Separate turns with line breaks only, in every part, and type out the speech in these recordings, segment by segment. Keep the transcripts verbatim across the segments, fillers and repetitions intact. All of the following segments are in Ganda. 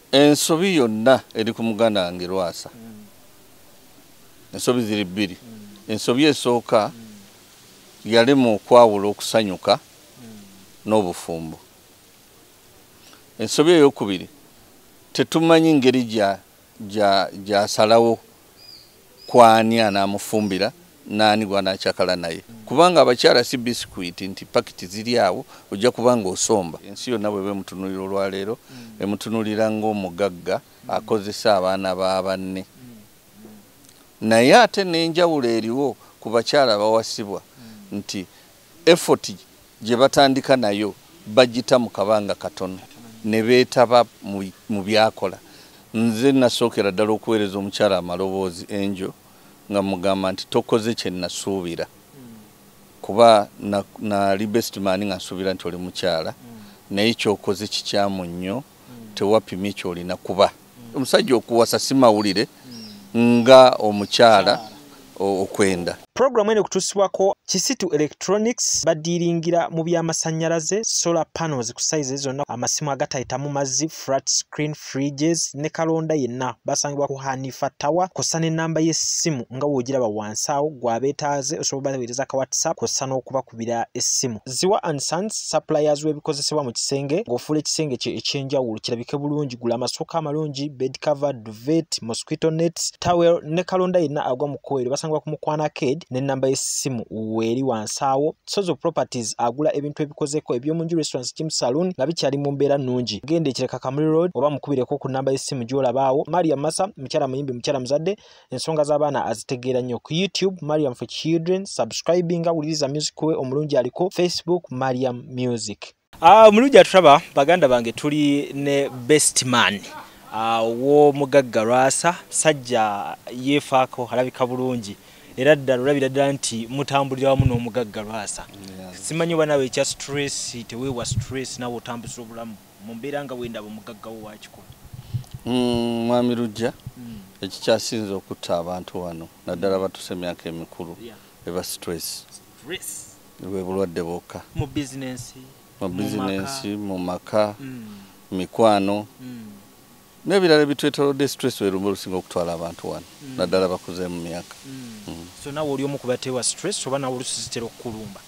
ensobi yonna eri ku muganda wange Lwasa. Ensobi ziri bbiri. Ensobi esooka yalema okwawula okusanyuka n'obufumbo. Ensobi ey'okubiri tetumanyi ngeri gya gya gyasalawo kwani anaamufumbira nani gwanakyakala naye kubanga abakyala si biscuit nti pakiti ziri awo ojja kubanga osomba. Ensi yonna bwe bemutunulira olwaleero emutunulira ng'omugagga akozesa abaana ba banne. Naye ate n'enjawulo eriwo ku bakyala bawasibwa nti effort gye batandika nayo bagita mu kabanga katono ne beetaba mu byakola. Nze nasookera ddala okuweereza omukyala amaloboozi enjo nga mugamba nti tokoze kye nasuubira kuba nali best man nga nsuubira nti oli mukyala naye kyokoze kikyamu nnyo tewapimye kyolina kuba. Omusajja okuwasa si Mawulire nga omukyala okwenda.
Program ene kutusibwako Kisitu Electronics badiringira mu by'amasannyalaze solar panels ku size zonna amasimu agatayitamu mazzi flat screen fridges ne kalonda yenna basangibwa ku Hanifa Tower kosa n'ennamba y'essimu nga wogiraba wansi awo gw'abeetaaze osobola baweereza ka WhatsApp kosa n'okubakubira essimu. Ziwa and Sons suppliers w'ebikozesebwa mu kisenge ng'ofuula ekisenge kye ekyenjawulo kirabike bulungi gula amasooka amalungi bed cover duvet mosquito nets towel ne kalonda yenna agwa mu kkoero basangibwa ku Mukwana Arcade n'ennamba y'essimu weri wansi awo. Sozo Properties agula ebintu ebikozeko eby'omunju restaurants gym saloon nga bikyali mu mbeera nnungi. Genda ekireka Kamuli Road oba mukubireko ku nnamba y'essimu gy'olabaawo. Mariam Massa mukyala muyimbi mukyala muzadde ensonga z'abaana azitegeera nnyo. Ku YouTube Mariam for Children subscribing awuliriza music we omulungi aliko Facebook Mariam Music. Ah omulungi atulaba baganda bange tuli ne Best Man ah wo Omugaga Lwasa sajja yeefaako alabika bulungi. Era ddala olabira ddala nti mutambulira wamu n'Omugaga Lwasa. Simanyi oba nawe ekya stress teweewa stress nawe otambuza obulamu mu mbeera nga wendaba Omugagga wo wakikola.
Mwami Lujja ekikyasinze okutta abantu wano naddala batuse emyaka emikulu eba stress.
Stress
bwe bulwadde bwokka
mu business
mu business mu maka mikwano nebirala bitwetolodde stress we rumbo lusinga okutwala abantu wano naddala bakuze mu myaka.
So nawe oli omu ku bateewa stress oba nawe olusizitera okukulumba?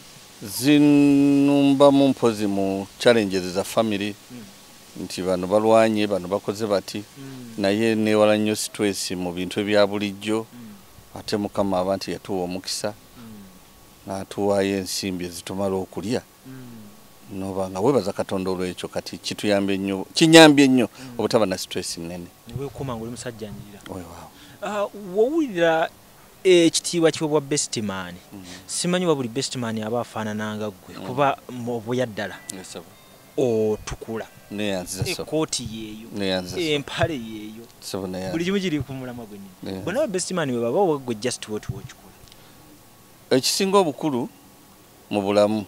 Zinumba mu mpozi mu challenges za family nti bano balwanye bano bakoze bati naye newala nnyo stress mu bintu ebya bulijjo ate Mukama abantu yatuwa omukisa n'atuwaayo ensimbi ezitumala okulya noba nga webaza Katonda olw'ekyo kati kituyambye nnyo kinyambye nnyo obutaba na stress nnene.
Niwe kuma ngoli musajja njira.
Weewaawo.
Ah wowulira ekitiibwa ky'obwa Best Man. Simanyi wa buli Best Man aba afaanananga ggwe kuba mu buyaddala.
Yes,
otukula
neyanziza so
ekooti yeeyo
neyanziza
empale yeeyo
so neyanziza
buli kimu kiri ku mulama gwennyini. Bona Best Man we baba wagwe just what wachikola.
Ekisinga obukulu mu bulamu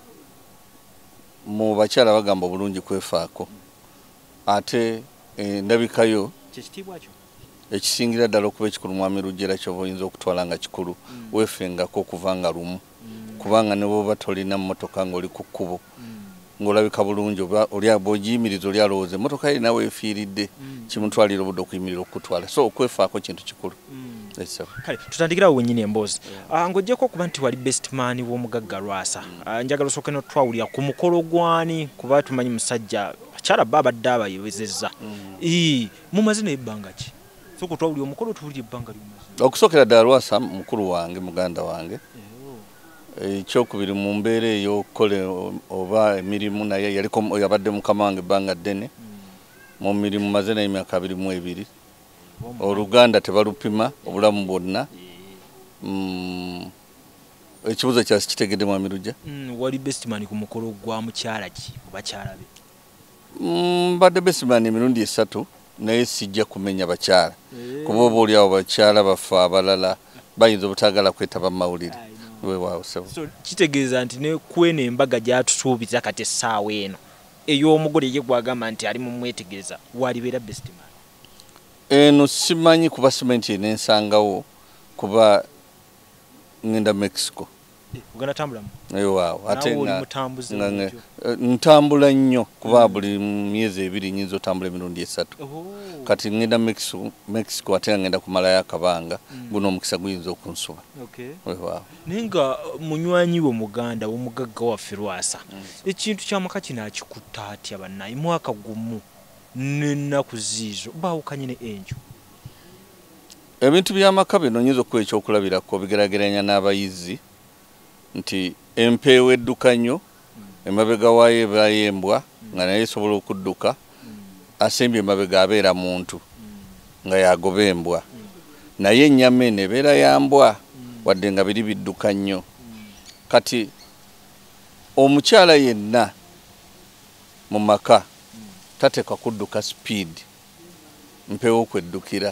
mu bakyala bagamba bulungi kwefaako ate ndabikayo
kyekitiibwa kyo
ekisingira ddala okuba ekikulu Mwami Lujjera ky'oba oyinza okutwala nga kikulu weefengako okuvanga lumu kubanga ne bw'oba tolina mmotoka ng'oli ku kkubo ng'olabika bulungi oba oli ab'ogiyimiriza oli alowooza emmotoka ye nawe efiiridde kimutwalira obudde okuyimirira okutwala so okwefaako kintu kikulu.
Kale tutandikirawo wennyini emboozi ng'oggyeko okuba nti wali Best Man w'Omugaga Lwasa njagala osooke n'otwawulira ku mukolo gwani kuba tumanyi musajja bakyala bba abadde abayebezezza mumaze n'ebbanga ki so kutwawulira omukolo tuwulira ebbanga ly'omaze?
Okusookera ddala Lwasa mukulu wange muganda wange ekyokubiri mu mbeera ey'okukola oba emirimu naye yaliko yabadde mukama wange ebbanga ddene mu mirimu maze naye emyaka abiri mu ebiri Oluganda tebalupima obulamu bwonna. Ekibuzo kyasi kitegedde Mwami Lujja.
Wali Best Man ku mukolo gwa mukyala ki bakyala be?
Mbadde Best Man emirundi esatu naye sijja kumenya bakyala kuba oba oli awo bakyala bafa abalala bayinza obutaagala kwetaba Mawulire. Weewaawo sebo.
So kitegeeza nti ne kweno embaga gyatusuubiza kati essaawa eno ey'omugole ye gwagamba nti ali mu mwetegereza walibeera Best Man?
Eno simanyi kuba simenti nensangawo kuba ngenda Mexico
ugana tambula
ewa ate
nga
ntambula nnyo kuba buli myezi ebiri nyinza otambula emirundi esatu kati ngenda Mexico Mexico ate ngenda kumalayo akabanga guno omukisa guyinza okunsuba ewa
ninga munywanyi wo muganda Omugaga waffe Lwasa ekintu kyamaka kino akikutta atya bannayi mwaka gumu n'ennaku ziizo baawukanye ne enjo
ebintu by'amaka bino nyinza okuba ekyokulabirako bigerageranya n'abayizi nti empeewo edduka nnyo emabega waayo ebayo embwa nga naye esobola okudduka asembye emabega abeera muntu nga yagoba embwa naye ennyama eno ebeera ya mbwa wadde nga biri bidduka nnyo kati omukyala yenna mu maka tateekwa kudduka speed mpeewo okweddukira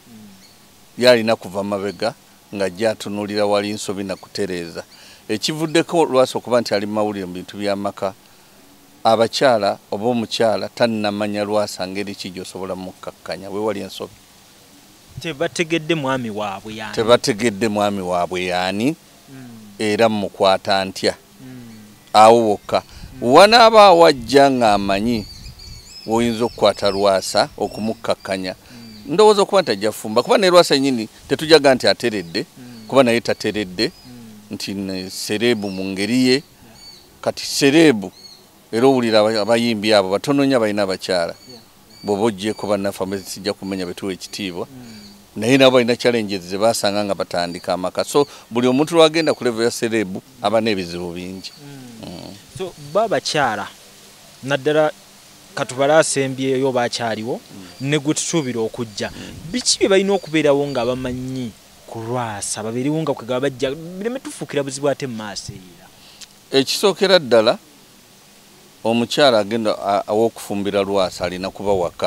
yalina kuva mabega nga ajja atunuulira wali nsobi na kutereeza ekivuddeko Lwasa okuba nti ali Mawulire mu bintu by'amaka abakyala oba omukyala tannamanya Lwasa ngeri ki gy'osobola mukkakkanya we wali ensobi
tebategedde mwami waabwe yaani
tebategedde mwami waabwe yaani era mukwata ntya awo wokka wanaaba wajja ng'amanyi woyinza okukwata Lwasa okumukkakkanya ndowooza okuba nti ajja fumba kuba ne Lwasa nyini tetujaga nti ateredde kuba naye tateredde nti serebu mu ngeri ye kati serebu era owulira abayimbi abo batono nnyo abalina abakyala bw'oba oggyeko bannaffe sijja kumenya betuwa ekitiibwa naye nabo balina challenges ze basanga nga batandika amaka so buli omuntu lwagenda ku level ya serebu aba n'ebizibu bingi
so babakyala naddala katubala asembyeyo bakyaliwo ne gwe tusuubira okujja biki bye balina okubeerawo nga bamanyi ku Lwasa babiriwo nga kwegaba bajja bireme tufuukira buzibu ate mu maaso era
ekisookera ddala omukyala agenda aw'okufumbira Lwasa alina kuba waka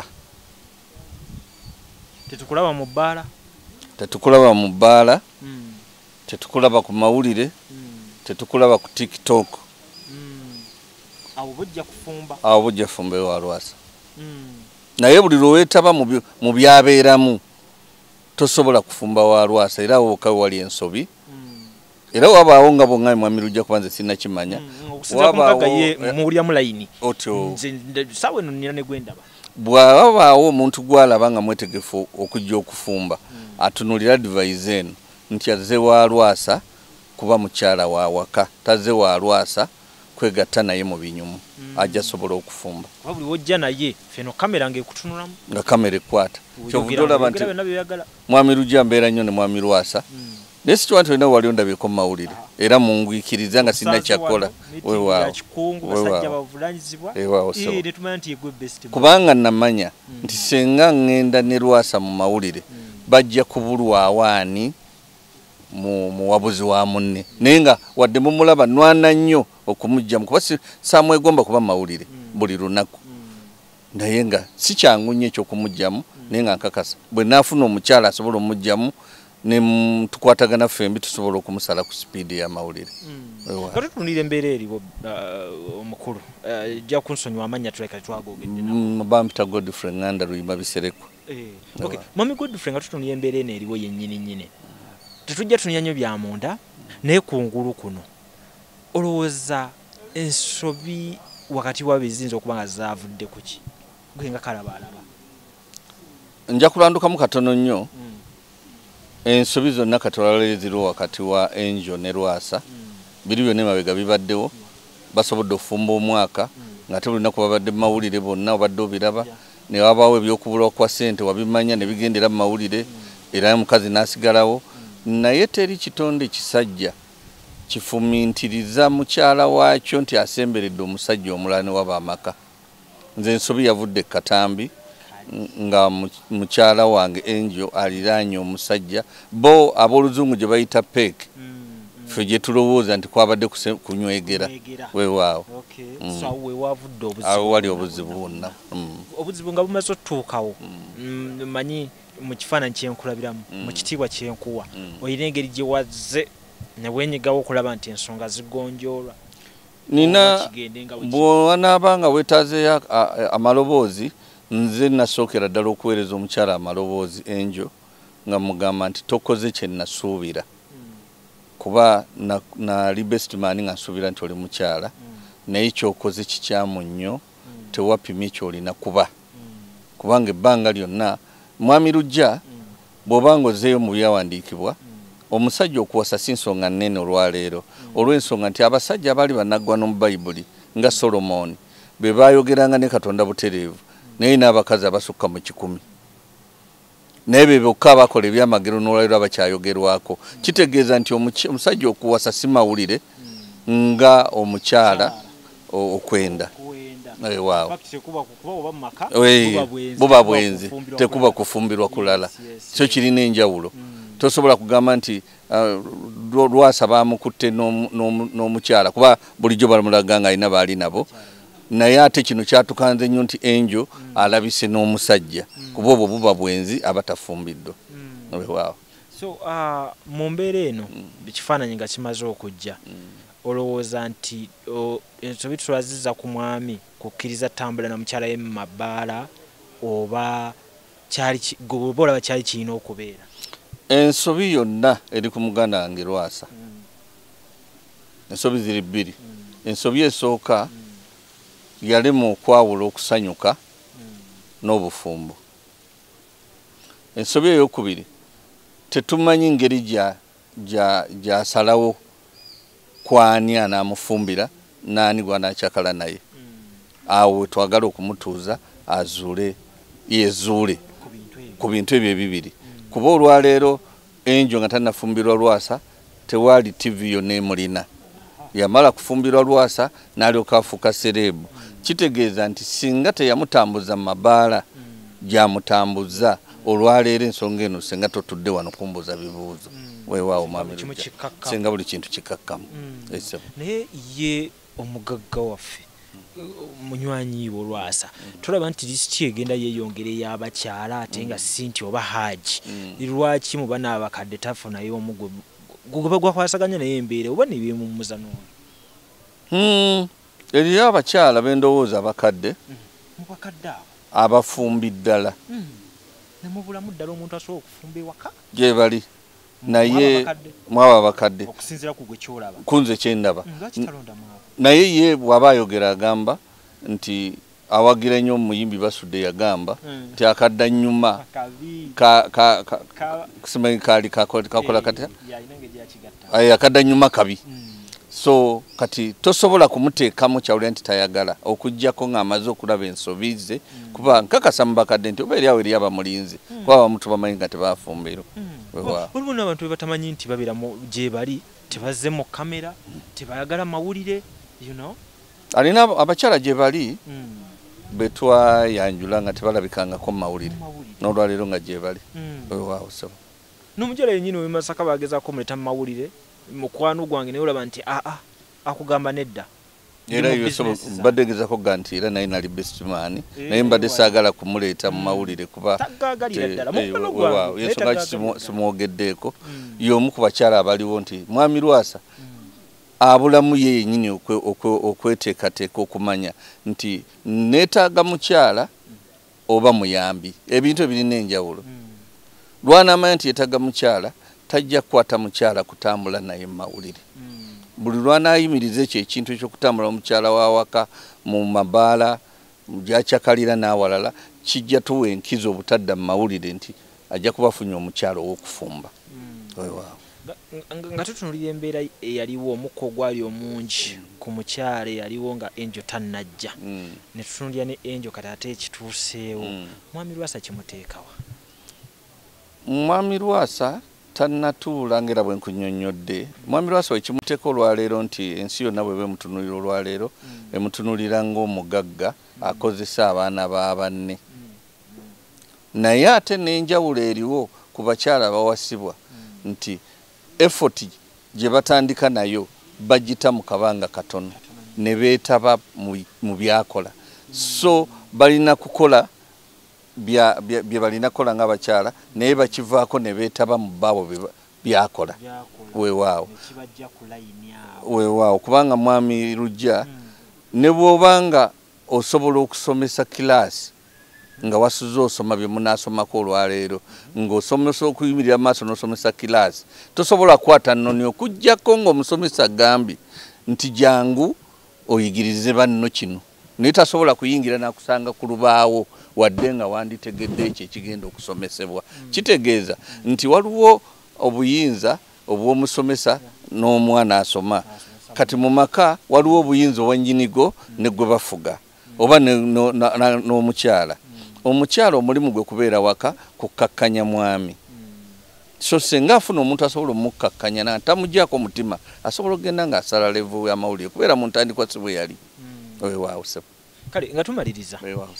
tetukulaba mu bbaala
tetukulaba mu bbaala tetukulaba ku Mawulire tetukulaba ku TikTok
awo bujja kufumba
awo bujja fumbe wa Lwasa naye buli lwetaba mu byabeeramu tosobola kufumba wa Lwasa era woka wali ensobi era wabaawo nga bonga mwami Lujja kubanze sina kimanya
wabaawo ye mulya mulayini
otyo
sawe no nina ne gwendaba
bwabaawo omuntu gwalaba nga mwetegefu okujja okufumba atunulira advise eno nti azze wa Lwasa kuba mukyala wa waka tazze wa Lwasa kwegatta naye mu binyumu ajja sobola okufumba
wabuli wojja naye feno kamera ngekutunulamu
nga kamera ekwata kyovudolaba nti mwami Lujja mbeera nnyo ne mwami Lwasa naye si kiwantu olina wali ondabyeko mu Mawulire era mungwikiriza nga sina kyakola kubanga namanya nti senga ngenda ne Lwasa mu Mawulire bajja kubulwawo ani mu muwabuzi wa munne naye nga wadde mumulaba nwana nnyo okumugjamu kuba saamwegomba kuba Mawulire buli lunaku naye nga si kyangu nnyo ekyokumugjamu naye nga nkakasa bwe naafuna omukyala asobola omugjamu ne tukwatagana fembi tusobola okumusala ku speed ya Mawulire
kati tunire embeera eriwo omukulu jja kunsonyiwa amanya tuleka twagogedde nawo
bampita Godfrey Nganda Luyima Bisereko
okay mami Godfrey nga tutunire embeera eno eriwo yennyini nnyini tetujja tunya nnyo bya munda naye kungulu kuno olowooza ensobi wakati wabiziyinza okuba nga zaavudde ku ki gwenga kalabaalaba
nja kulandukamu katono nnyo ensobi zonna katwalale ziriwo wakati wa Angel ne Lwasa biri byonna emabega bibaddewo basobodde okufumba omwaka nga tebulina ku babadde mu Mawulire bonna obadde obiraba ne wabaawo ebyokubulwa kwa ssente wabimanya ne bigendera mu Mawulire era omukazi n'asigalawo naye teri kitonde kisajja kifumintiriza mukyala waakyo nti asemberedde omusajja omulala ne waba amaka nze ensobi yavudde Katambi nga mukyala wange Angel aliraanye omusajja bo ab'oluzungu gye bayita peke ffe gye tulowooza nti kwabadde kunywegera weewaawo awo wali obuzibu bwonna
obuzibu nga bumaze otutuukawo manyi mu kifaananyi kyenkulabiramu mu kitiibwa kyenkuwa olina engeri gye wazze ne wenyigawo okulaba nti ensonga zigonjoolwa
nina bw'onaaba nga weetaazeyo amaloboozi nze nasookera ddala okuweereza omukyala amaloboozi Angel nga mugamba nti tokoze kye nasuubira kuba na, na Eyali Best Man nga nsubira nti oli mukyala mm. naye kyokoze kikyamu nnyo mm. tewapimye kyolina kuba mm. kubanga ebbanga lyonna mwami Lujja mm. bw'obanga ozeeyo mu byawandiikibwa mm. omusajja okuwasa si nsonga nnene olwaleero mm. olw'ensonga nti abasajja abaali banaggwa mu Bayibuli nga Solomoni be baayogeranga ne Katonda butereevu mm. naye n'abakazi abasukka mu kikumi naye be bokka abakola ebyamagero n'olwaleero abakyayogerwako mm. kitegeeza nti omusajja okuwasa si mawulire mm. nga omukyala okwenda waaw buba bwenzi tekuba kufumbirwa kulala kyo kirina enjawulo tosobola kugamba nti Lwasa bamukutte n'omukyala kuba bulijjo balamulaga nga alina baali nabo naye ate kino kyatukanze nnyo nti enjo alabise n'omusajja kuba obwo buba bwenzi abatafumbiddwa waaw.
So mu mbeera eno ekifaananyi nga kimaze okujja olowooza nti ensobi tulaziza ku mwami kukkiriza tambula na mukyala ye mu mabbaala oba oba olaba kyali kirina okubeera?
Ensobi yonna eri ku muganda wange Lwasa. Mm. Ensobi ziri bbiri. Mm. Ensobi esooka mm. yalema okwawula okusanyuka mm. n'obufumbo. Ensobi ey'okubiri tetumanyi ngeri gy'asalawo kwani anaamufumbira naani gw'anaakyakala naye. Mm. Awo twagala okumutuuza azuule yezuule ku bintu ebyo ebibiri. Mm. Kuba olwaleero enjo nga tannafumbirwa Lwasa tewaali T V yonna emulina. Yamala kufumbirwa Lwasa n'alyoka afuuka serebu. Mm. Kitegeeza nti singa teyamutambuza mu mabbaala mm. gyamutambuza olwaleero ensonga eno singa totudde wano kumbuuza bibuuzo. Mm. Weewaawo mwami Lujja singa buli kintu kikakkamu. Mm.
Naye ye omugagga waffe munywanyi wo Lwasa tulaba nti lisiti egenda yeeyongera ey'abakyala ate nga si nti oba haaji lwaki mu bana abakadde tafunayo omugwe gwe gwakwasaganya naye embeera oba ne beemummuza n'ono?
Eriyo abakyala b'endowooza abakadde
mu bakadde abo
abafumbi ddala
ne mu bulamu ddala omuntu asobola okufumba ewaka
gye bali naye mwaba abakadde
okusinziira ku gwe kyolaba
kunze kyendaba naye ye bw'aba ayogera agamba nti awagira nnyo omuyimbi Basudde yagamba nti akadda nnyuma simanyi kaali kakola katya akadda nnyuma kabi. So kati tosobola kumuteekamu kyawulira nti tayagala okuggyako ng'amaze okulaba ensobi ze kuba nkakasa mu bakadde nti oba eri awo eri abamulinzi kuba bamutu bamanyi nga tebafumbiro.
Waliwo n'abantu be batamanyi nti babeera gye bali tebazze mu kamera tebayagala mawulire you know
alina abakyala gye bali betwayanjula nga tebalabikangako mu mawulire n'olwaleero nga gye bali. Waaw so
n'omukyala yennyini we Masaka bagezaako muleta mu mawulire mukwano gwange naye olaba nti aa akugamba nedda
era mbadde ngezako ga nti era naye nali Best Man naye mbadde saagala kumuleeta mu mawulire kuba yensonga ki simwogeddeeko y'omu ku bakyala abaliwo nti mwami Lwasa abulamu ye yennyini okweteekateeka okumanya nti neetaaga mukyala oba muyambi ebintu ebirina enjawulo. Lw'anaamanya nti yeetaaga mukyala tajja kukwata mukyala kutambula naye mu mawulire. Buli lw'anaayimiriza ekyo ekintu eky'okutambula omukyala w'awaka mu mabbaala gy'akyakalira n'awalala kijja tuwa enkizo obutadda mu mawulire nti ajja kubafunya omukyala ow'okufumba.
Nga tutunuulira embeera eyaliwo omukka ogwali omungi ku mukyala eyaliwo nga enjo tannajja ne tutunuulira ne enjo kati ate ekituuseewo mwami Lwasa kimuteekawa?
Mwami Lwasa tannatuula ngera bwe nkunnyonnyodde. Mwami Lwasa wekimuteeka olwaleero nti ensi yonna bwe bemutunuulira olwaleero emutunuulira ng'omugagga akozesa abaana ba banne. Naye ate n'enjawulo eriwo ku bakyala bawasibwa nti effort gye batandika nayo bagita mu kabanga katono ne beetaba mu byakola. So balina kukola bya bye balina kola ng'abakyala naye bakivaako ne beetaba mu baabo byakola. Weewaawo weewaawo kubanga mwami Lujja ne bw'obanga osobola okusomesa kilaasi nga wasuze osoma bye munasomako olwaleero ng'osomesa okuyimirira maaso n'osomesa kilaasi tosobola kwata nnoni okuggyako ng'omusomesa agambye nti jangu oyigirize banno kino naye tasobola kuyingira n'akusanga ku lubaawo wadde nga wanditegedde ekyo ekigenda okusomesebwa kitegeeza nti waliwo obuyinza obw'omusomesa n'omwana asoma kati mu maka waliwo obuyinza obwennyinigo ne gwe bafuga oba n'omukyala omukyala omulimu gwe kubeera waka kukkakkanya mwami so senga afuna omuntu asobola omukkakkanya natamuggyako omutima asobola okugenda ng'asala levu y'amawulire kubeera mu ntandikwa si bwe yali weewaawo sebo
kale nga tumaliriza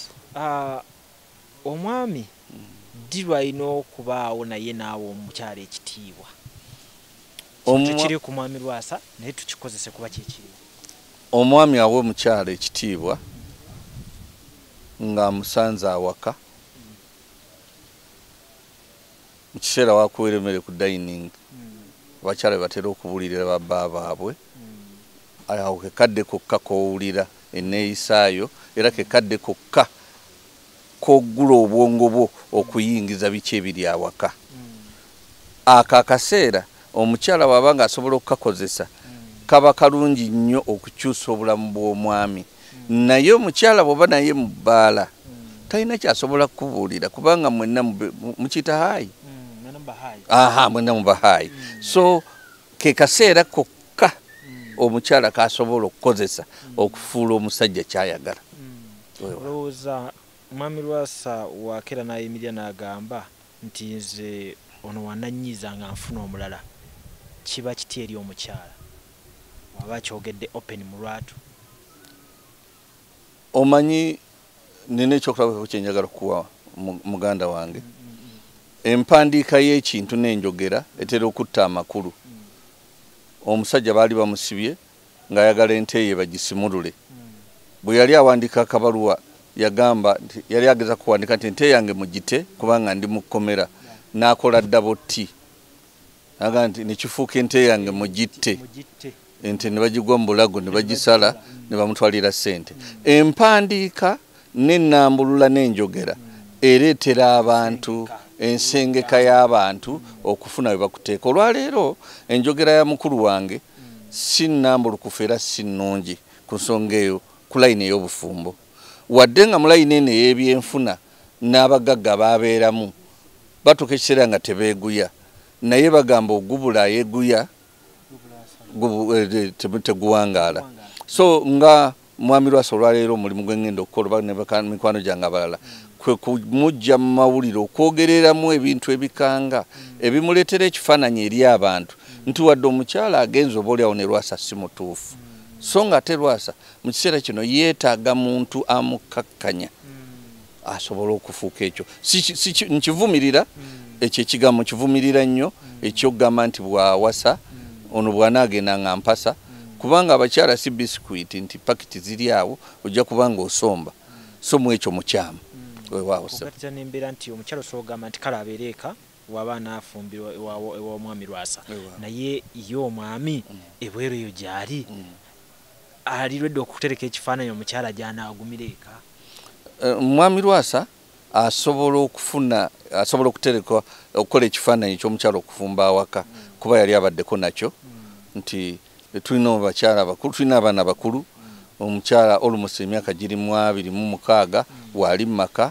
omwami ddi lwalina okubaawo naye naawe omukyala ekitiibwa kiri ku mwami Lwasa naye tukikozese kuba kyekiriwo
omwami awe omukyala ekitiibwa nga amusanze awaka mu kiseera wakuweera emmere ku dining abakyala batera okubuulirira babba baabwe awo kekadde kokka kowulira enneeyisaayo era kekadde kokka koggula obwongo bwo okuyingiza biki ebiri awaka ako akaseera omukyala bw'aba nga asobola okukakozesa kaba kalungi nnyo okukyusa obulamu bw'omwami naye omukyala bw'oba naye mu bbaala talina kyasobola kukubuulira kubanga mwenna mukiyita haayi aha mwenna mubahaayi so ke kaseera kokka omukyala kasobola okukozesa okufuula omusajja kyayagala
olowooza mwami Lwasa wakeera n'ayimirira n'agamba nti nze ono wanannyiza nga nfuna omulala kiba kiti eri omukyala waba kyogedde open mu lwatu
omanyi nina ekyokulabako kyenjagala okuwa muganda wange empandiika y'ekintu n'enjogera etera okutta amakulu omusajja baali bamusibye ng'ayagala ente ye bagisimulule bwe yali awandiika akabaluwa yagamba yali ageza kuwandika nti ente yange mugite kubanga ndi mu kkomera n'akola ddabo tti agamba nti nekifuuka ente yange mugitte ente ne bagigwa mu bulago ne bagisala ne bamutwalira ssente empandiika n'ennambulula n'enjogera ereetera abantu ensengeka y'abantu okufuna bwe bakuteeka olwaleero enjogera ya mukulu wange si nnambulukufu era si nnungi ku nsonga eyo ku layini ey'obufumbo wadde nga mu layini eno ey'ebyenfuna n'abagagga baabeeramu batuuka ekiseera nga tebeeguya naye bagamba ogubula yeguya teguwangaala so nga mwami Lwasa olwaleero omulimu gwe ngenda okukola oba ne mikwano gyange abalala kwe kumujja mu mawulire okwogereramu ebintu ebikanga ebimuleetera ekifaananyi eri abantu nti wadde omukyala agenza oba oliawo ne Lwasa si mutuufu so nga ate Lwasa mu kiseera kino yeetaaga muntu amukkakkanya asobola okufuuka ekyo nkivumirira ekyo ekigambo kivumirira nnyo ekyokugamba nti bw'awasa ono bw'anaagenda nga mpasa kubanga abakyala si bisikuiti nti pakiti ziri awo ojja kubanga osomba so mu ekyo mukyamu weewaawo
ogatita n'embeera nti omukyala osobola okugamba nti kale abeere eka waba anaafumbirwa ew'omwami Lwasa naye ye omwami ebweru eyo gy'ali alirwedde okutereka ekifaananyi omukyala gy'anaagumira eka
omwami Lwasa asobola okufuna asobola okutereka okukola ekifaananyi ky'omukyala okufumba awaka kuba yali abaddeko nakyo nti tulina abakyala bakulu tulina abaana bakulu omukyala olumusa emyaka giri mu abiri mu mukaaga wali mu maka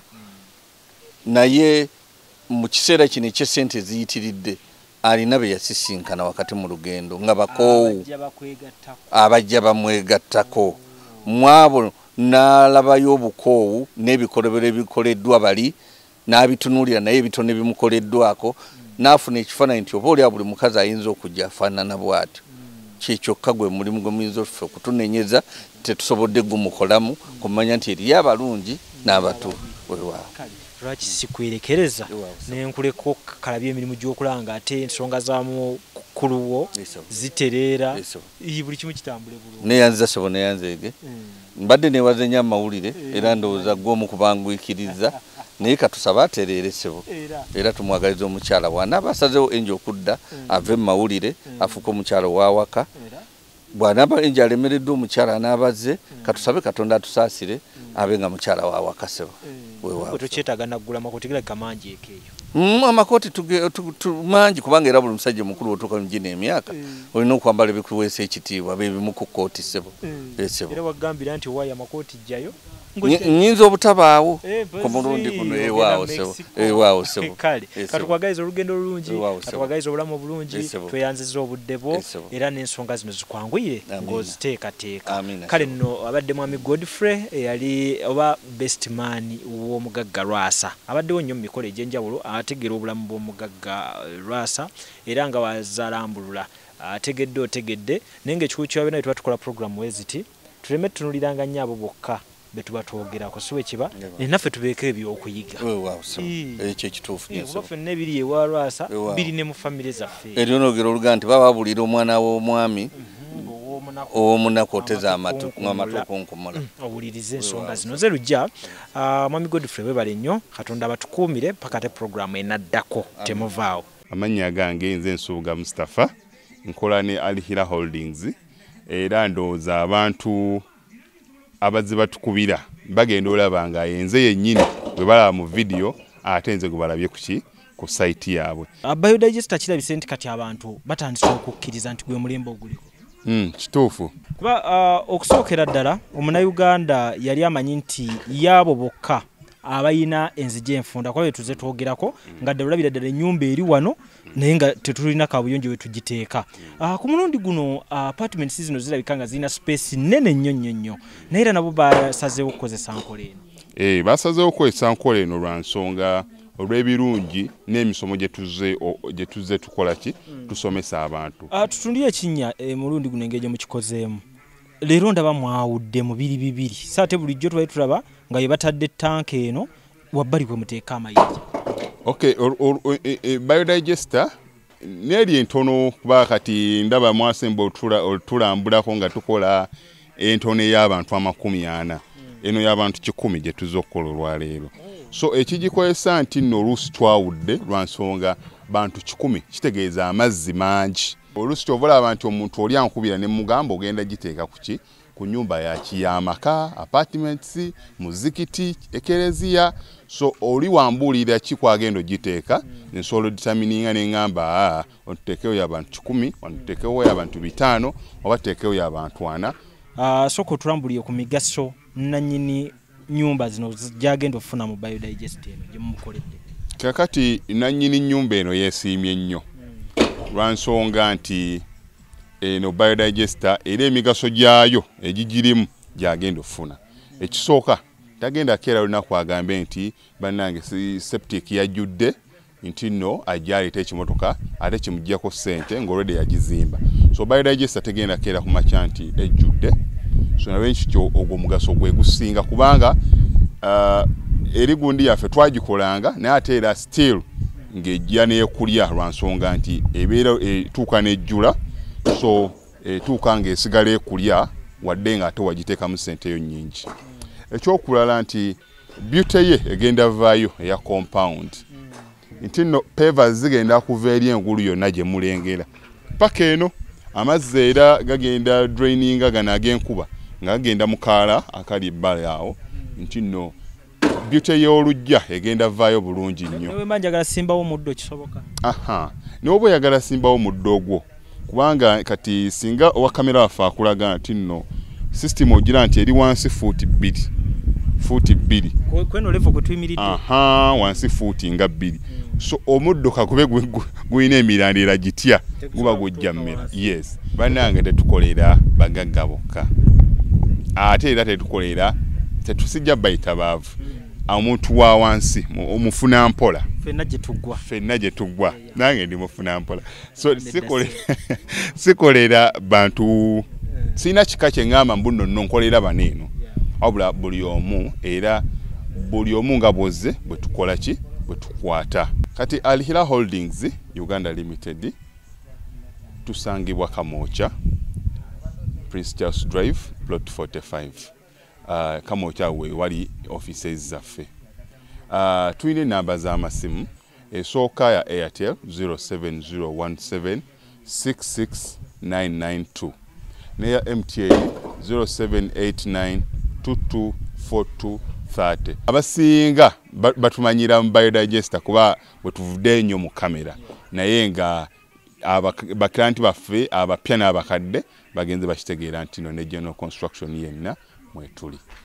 naye mu kiseera kino eky'essente ziyitiridde alina be yasisinkana wakati mu lugendo nga bakoowu abajja bamwegattako mwabo n'alabayo obukoowu n'ebikolobero ebikoleddwa bali n'abitunuulira naye ebitone bimukoleddwako n'afuna ekifaananyi nti oba oliawo buli mukazi ayinza okujja afaanana bw'atyo kyekyokka gwe mulimu gwe muyinza offe okutunenyeza tetusobodde gumukolamu kumanya nti eriyo abalungi n'abatuufu weewaawo
lwaki sikwerekereza nenkuleko kalabye emirimu gy'okulanga ate ensonga zamu kuluwo zitereera buli kimu kitambule bulungi
neyanziza sebo neyanzeege mbadde newaze nnyo amawulire era ndowooza gw'omu kubangwikiriza naye katusaba atereere sebo era tumwagaliza omukyala bw'anaaba asazeewo enje okudda ave mu mawulire afuuke omukyala ow'awaka bw'anaaba enje alemereddwa omukyala anaabazze katusabe Katonda atusaasire abe nga mukyala w'awaka sebo
Wewe tuchetaga nagula makoti gala kamanji ekeyo.
Mm, amakoti tuge tu, tu, manji kubanga era buli musajja mukulu otuka mjine emyaka mm. olina okwambala ebikuweesa ekitiibwa bebi mu kukoti sebo mm. esebo
era wagambira nti waya makoti jayo
nyinza obutabaawo ku mulundi guno ewaawo sebo ewaawo sebo
kale katukwagaiza olugendo olulungi katukwagaiza obulamu obulungi tweyanziza obuddebo era n'ensonga zino zikwanguyire ng'oziteekateeka kale nno abadde mwami Godfrey eyali oba best man w'Omugaga Lwasa abaddewo nnyo mu mikolo egy'enjawulo ategeera obulamu bw'Omugaga Lwasa era nga wazalambulula ategedde otegedde naye ng'ekikulu kyabena tuba tukola programu weziti tuleme tunuliranga nnyo abo bokka betuba twogerako siwe kiba naffe tubeeko ebyokuyiga
ekyo ekituufu
ffe nebiri ewa Lwasa biri ne mu famire zaffe
eryo noogera oluga nti baba babulira omwana w'omwami ow'omunaku oteza amatu okunkumula
owuliriza ensonga zino ze lujja mwami Godfrey webale nnyo Katonda abatukuumire paka te programu enaddako temuvaawo.
Amannya gange nze Nsuuga Mustafa nkola ne Alihira Holdings era ndowooza abantu abazze batukubira bagenda olaba nga yenze yennyini bwe balaba mu video ate nze gwe balabye kuki ku site yaabwe.
Biodigester kirabise nti kati abantu batandise okukkiriza nti gwe mulembe oguliko.
Mm, kituufu.
Kuba uh, okusookera ddala omunnayuganda yali amanyi nti yaabo bokka abayina enzije enfunda kwa tuze twogerako nga ddalabira ddala ennyumba eri wano naye nga tetulina kabuyonjo we tugiteeka. Ah ku mulundi guno apartments zino zirabika nga zina space nene nnyo nnyo nnyo naye era nabo basazeewo okukozesa nkola eno.
Eh basazeewo okukozesa nkola eno lwa nsonga olw'ebirungi n'emisomo gye tuzze gye tuzze tukola ki tusomesa abantu.
Ah tutundire ekinnya e, mulundi guno engeri mu kikozeemu. Leero ndaba mwawudde mu biri bibiri. Saate bulijjo twali tulaba nga yebatadde tanke eno wabbali kwe muteeka amayinja.
Okay, or, or, or, e, e, biodigester neri entono kuba kati ndaba mwasemba otulambulako nga tukola entono y'abantu amakumi ana mm. eno y'abantu kikumi gye tuzza okukola olwaleero. So ekigikozesa nti nno oluusi twawudde lwa nsonga bantu kikumi kitegeeza amazzi mangi. Oluusi kyovola abantu omuntu oli ankubira ne mugamba ogenda giteeka kuki ku nyumba ya kiyamaka apartments muzikiti ekereziya so oli wambulira kikwagendo giteeka mm. nsolo determininga n'engamba ontekeyo y'abantu kikumi ontekeyo y'abantu bitano oba tekeyo y'abantu ana.
Uh, soko tulambuliye ku migaso nanyini nyumba zino jagendo ofuna mu biodigester eno gye mumukoledde.
Kakati nanyini nyumba eno yeesiimye nnyo lwa nsonga nti eno biodigester era emigaso gyayo egigirimu gyagenda ofuna. Ekisooka tagenda keera lunaku agambe nti bannange septic yajjudde nti nno ajjaleta ekimotoka ate kimuggyako ssente ng'olwedde yagizimba. So biodigester tegenda keera ku makya nti ejjudde. So nawe nkityo ogwo mugaso gwe gusinga kubanga uh, eri gundi yaffe twagikolanga naye ate era still ng'ejja n'ekulya lwa nsonga nti ebeera etuuka n'ejjula so etuuka ng'esigala ekulya wadde nga ate wagiteekamu ssenteyo nnyingi. Ekyokulala nti beauty ye egenda vaayo eya compound nti nno pavers zigenda kuva eri engulu yonna gye mulengera paka eno amazzi era gagenda draininga gano ag'enkuba nga gagenda mu kaala akali ebbala awo nti nno beauty y'olujja egenda vaayo bulungi nnyo.
Newe manja gala simbawo muddo kisoboka.
Aha newe bwe yagala simbawo muddo ogwo kubanga kati singa owa kamera waffe akulaga nti nno system ogira nti eri wansi fuuti bbiri fuuti bbiri
kweno level kwe tuyimiridde.
Aha wansi fuuti nga bbiri mm. So omuddo kakube guyina emirandira gitya guba gujja mmera. Yes bannange tetukolera bagagga bokka ate era tetukolera tetusijja bayita baavu mm. omuntu wa wansi omufuna mpola
fenna gye tuggwa
fenna gye tuggwa nange ndi mufuna mpola so sikolera sikolera bantu mm. sina kika kye ngamba mbuno nno nkolera baneeno wabula buli omu era buli omu nga bwozze bwe tukola ki bwe tukwata. Kati Alihira Holdings Uganda Limited tusangibwa Kamoocha Prince Charles Drive plot forty-five uh, Kamoocha we wali offices zaffe. Uh, tuyina namba z'amasimu esooka ya Airtel zero seven zero one seven six six nine nine two neya M T N zero seven eight nine two two four two thirty. Abasinga batumanyira mu biodigester kuba bwe tuvudde nnyo mu kamera naye nga abaklanti baffe abapya n'abakadde bagenze bakitegeera nti no ne general construction yenna mwetuli.